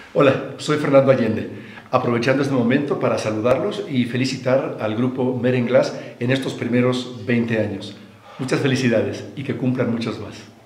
Hola, soy Fernando Allende, aprovechando este momento para saludarlos y felicitar al grupo Meren Glass en estos primeros 20 años. Muchas felicidades y que cumplan muchos más.